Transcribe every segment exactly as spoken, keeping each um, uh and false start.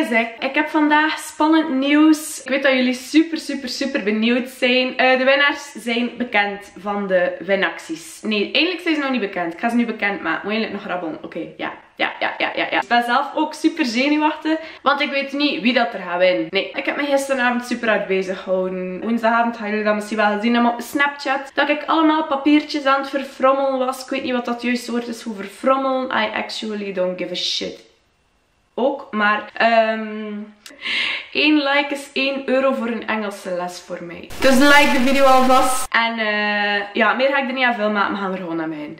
is ik. Ik heb vandaag spannend nieuws. Ik weet dat jullie super, super, super benieuwd zijn. Uh, de winnaars zijn bekend van de winacties. Nee, eigenlijk zijn ze nog niet bekend. Ik ga ze nu bekend maken. Moet je eigenlijk nog rabbelen? Oké, okay, ja. Ja, ja, ja, ja, ja. Ik ben zelf ook super zenuwachtig. Want ik weet niet wie dat er gaat winnen. Nee, ik heb me gisteravond super hard bezig gehouden. Woensdagavond hadden jullie dat misschien wel gezien hebben op Snapchat. Dat ik allemaal papiertjes aan het verfrommelen was. Ik weet niet wat dat juiste woord is voor verfrommelen. I actually don't give a shit. Ook, maar um, één like is één euro voor een Engelse les voor mij. Dus like de video alvast. En uh, ja, meer ga ik er niet aan veel maken. We gaan er gewoon aan beginnen.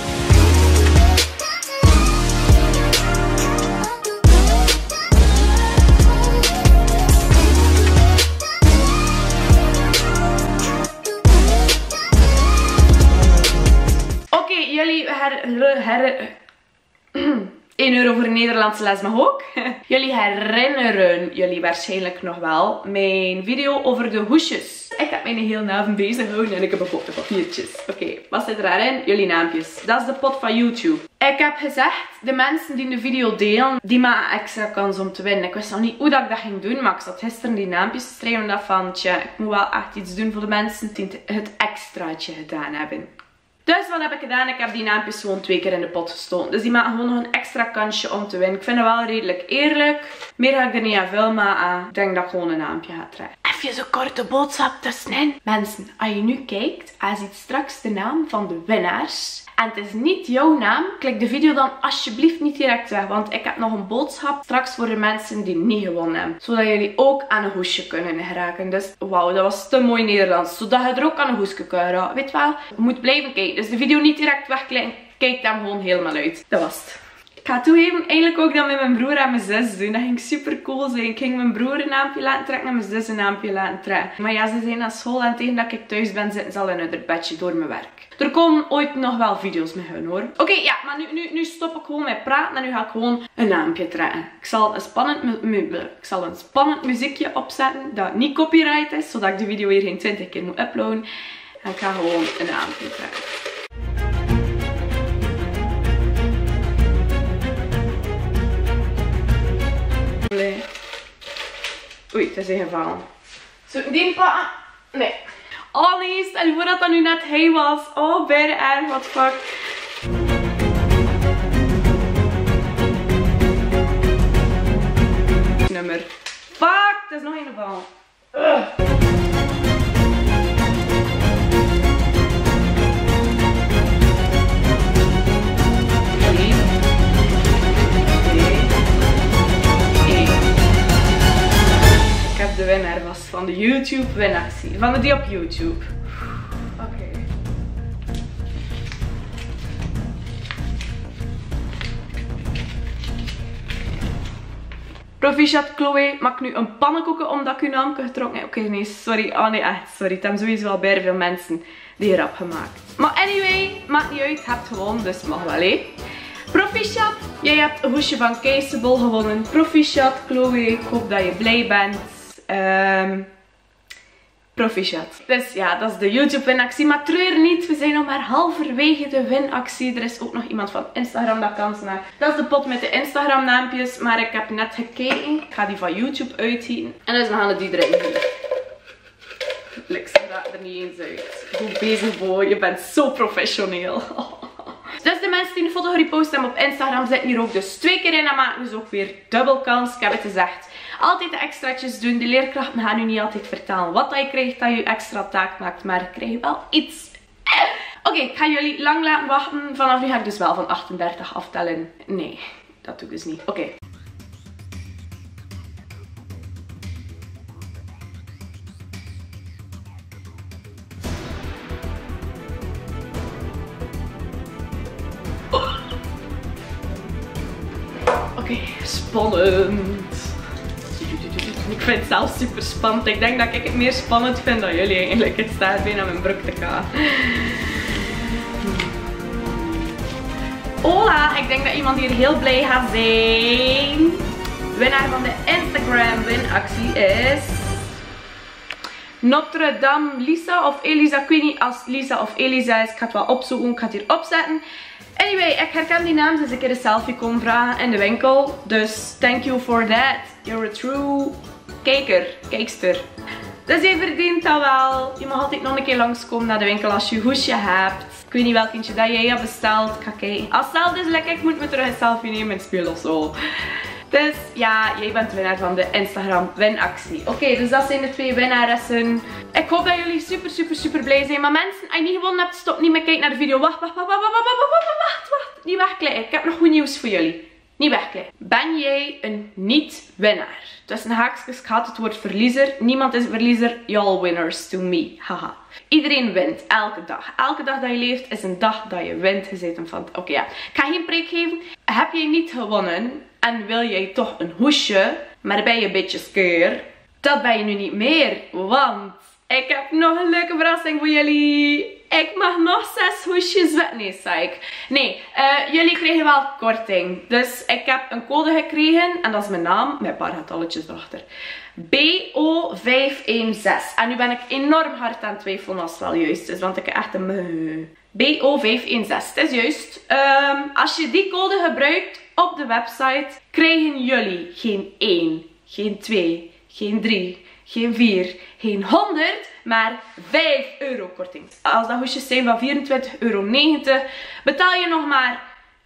Oké, okay, jullie her... her één euro voor een Nederlandse les mag ook. Jullie herinneren jullie waarschijnlijk nog wel mijn video over de hoesjes. Ik heb mijn heel avond bezig gehouden en ik heb een pot papiertjes. Oké, okay, wat zit erin? Jullie naampjes. Dat is de pot van YouTube. Ik heb gezegd, de mensen die de video delen, die maken extra kans om te winnen. Ik wist nog niet hoe dat ik dat ging doen, maar ik zat gisteren die naampjes te strijden en dacht van, tja, ik moet wel echt iets doen voor de mensen die het extraatje gedaan hebben. Dus wat heb ik gedaan? Ik heb die naampjes gewoon twee keer in de pot gestoken. Dus die maken gewoon nog een extra kansje om te winnen. Ik vind het wel redelijk eerlijk. Meer ga ik er niet aan veel maken. Ik denk dat ik gewoon een naampje ga trekken. Even zo'n korte boodschap tussenin. Mensen, als je nu kijkt, hij ziet straks de naam van de winnaars. En het is niet jouw naam. Klik de video dan alsjeblieft niet direct weg. Want ik heb nog een boodschap straks voor de mensen die niet gewonnen hebben. Zodat jullie ook aan een hoesje kunnen geraken. Dus wauw, dat was te mooi Nederlands. Zodat je er ook aan een hoesje kunt raken. Weet wel, je moet blijven kijken. Dus de video niet direct wegklikken. Kijk dan gewoon helemaal uit. Dat was het. Ik ga toegeven, eigenlijk ook dat met mijn broer en mijn zus doen. Dat ging super cool zijn. Ik ging mijn broer een naampje laten trekken en mijn zus een naampje laten trekken. Maar ja, ze zijn naar school en tegen dat ik thuis ben zitten ze al in hun bedje door mijn werk. Er komen ooit nog wel video's met hun hoor. Oké, okay, ja, maar nu, nu, nu stop ik gewoon met praten en nu ga ik gewoon een naampje trekken. Ik zal een spannend, ik zal een spannend muziekje opzetten dat niet copyright is, zodat ik de video weer geen twintig keer moet uploaden. En ik ga gewoon een naampje trekken. Oei, het is ingevallen. Zou ik die pakken? Nee. Oh nee, stel je voor dat dat nu net hij was. Oh, bijna erg, wat fuck. Nummer. Fuck, het is nog een geval. Ugh. Ik heb de winnaar vast van de YouTube winactie. Van de die op YouTube. Oké. Okay. Proficiat Chloe, maak nu een pannenkoeken omdat ik uw naam getrokken heb. Oké, okay, nee, sorry. Oh nee, echt, sorry. Het hebben sowieso al bijna veel mensen die rap gemaakt. Maar anyway, maakt niet uit. Je hebt gewonnen, dus het mag wel, hé. Proficiat, jij hebt een hoesje van Keisebol gewonnen. Proficiat Chloe, ik hoop dat je blij bent. Um, proficiat. Dus ja, dat is de YouTube winactie. Maar treur niet, we zijn nog maar halverwege de winactie. Er is ook nog iemand van Instagram dat kans maakt. Dat is de pot met de Instagram naampjes. Maar ik heb net gekeken. Ik ga die van YouTube uithieten. En dus we gaan die erin doen. Ik zie dat er niet eens uit. Goed bezig, boy. Je bent zo professioneel. Dus de mensen die de foto gerepost hebben op Instagram zitten hier ook dus twee keer in. Dat maakt dus ook weer dubbel kans. Ik heb het gezegd. Altijd de extraatjes doen. De leerkrachten gaan u niet altijd vertellen wat je krijgt dat je extra taak maakt. Maar je krijgt wel iets. Oké, okay, ik ga jullie lang laten wachten. Vanaf nu ga ik dus wel van achtendertig aftellen. Nee, dat doe ik dus niet. Oké. Okay. Oké, okay, spannend. Ik vind het zelf super spannend. Ik denk dat ik het meer spannend vind dan jullie eigenlijk. Het staat bijna mijn broek te gaan. Hola, ik denk dat iemand hier heel blij gaat zijn. De winnaar van de Instagram winactie is Notre Dame Lisa of Elisa. Ik weet niet als Lisa of Elisa is. Ik ga het wel opzoeken. Ik ga het hier opzetten. Anyway, ik herken die naam, dus ik heb een selfie kon vragen in de winkel. Dus thank you for that. You're a true kijker, kijkster. Dus je verdient dat wel. Je mag altijd nog een keer langskomen naar de winkel als je een hoesje hebt. Ik weet niet welk eentje dat jij hebt besteld. Ik ga kijken. Als het is lekker, ik moet me terug een selfie nemen en spelen of zo. Dus ja, jij bent winnaar van de Instagram winactie. Oké, okay, dus dat zijn de twee winnaressen. Ik hoop dat jullie super, super, super blij zijn. Maar mensen, als je niet gewonnen hebt, stop niet meer kijken naar de video. Wacht, wacht, wacht, wacht, wacht, wacht, wacht, wacht, wacht. Niet wegklikken. Ik heb nog goed nieuws voor jullie. Niet wegklikken. Ben jij een niet-winnaar? Tussen haakjes gaat het woord verliezer. Niemand is een verliezer. Y'all winners to me. Haha. Iedereen wint. Elke dag. Elke dag dat je leeft is een dag dat je wint. Je zit hem van... Oké, okay, ja. Ik ga geen preek geven. Heb jij niet gewonnen en wil jij toch een hoesje, maar ben je een beetje skeer? Dat ben je nu niet meer. Want ik heb nog een leuke verrassing voor jullie. Ik mag nog zes hoesjes weg. Nee, zei ik. Nee, uh, jullie kregen wel korting. Dus ik heb een code gekregen. En dat is mijn naam. Met een paar getalletjes erachter. B O vijf een zes. En nu ben ik enorm hard aan het twijfelen als het wel juist is. Want ik heb echt een... B O vijf een zes. Het is juist. Um, als je die code gebruikt op de website, krijgen jullie geen één, geen twee, geen drie, geen vier, geen honderd, maar vijf euro korting. Als dat hoesjes zijn van vierentwintig euro negentig, betaal je nog maar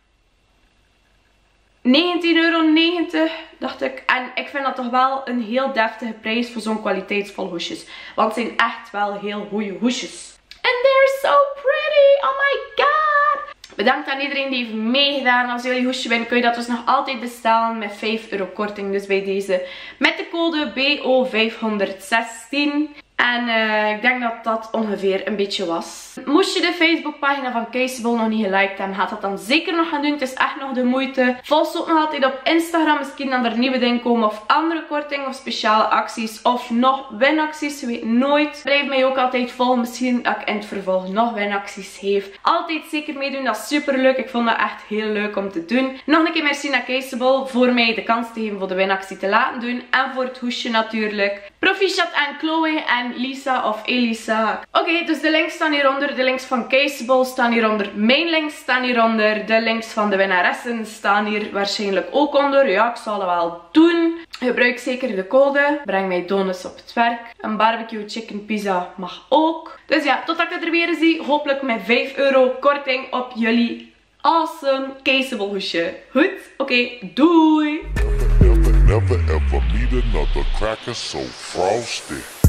negentien euro negentig, dacht ik. En ik vind dat toch wel een heel deftige prijs voor zo'n kwaliteitsvol hoesjes. Want het zijn echt wel heel goede hoesjes. And they're so pretty! Oh my god! Bedankt aan iedereen die heeft meegedaan. Als jullie hoesje winnen, kun je dat dus nog altijd bestellen met vijf euro korting. Dus bij deze met de code B O vijf zestien. En uh, ik denk dat dat ongeveer een beetje was. Moest je de Facebookpagina van Kissable nog niet geliked hebben, gaat dat dan zeker nog gaan doen. Het is echt nog de moeite. Volg ze ook nog altijd op Instagram. Misschien dan er nieuwe dingen komen of andere kortingen of speciale acties of nog winacties. Je weet nooit. Blijf mij ook altijd volgen. Misschien dat ik in het vervolg nog winacties heeft. Altijd zeker meedoen. Dat is super leuk. Ik vond dat echt heel leuk om te doen. Nog een keer merci naar Kissable voor mij de kans te geven voor de winactie te laten doen. En voor het hoesje natuurlijk. Proficiat aan Chloe en Lisa of Elisa. Oké, okay, dus de links staan hieronder. De links van Kissable staan hieronder. Mijn links staan hieronder. De links van de winnaressen staan hier waarschijnlijk ook onder. Ja, ik zal dat wel doen. Gebruik zeker de code. Breng mij donuts op het werk. Een barbecue chicken pizza mag ook. Dus ja, totdat ik het er weer zie. Hopelijk met vijf euro korting op jullie awesome Kissable hoesje. Goed? Oké, okay, doei! Never ever meet another cracker so frosty.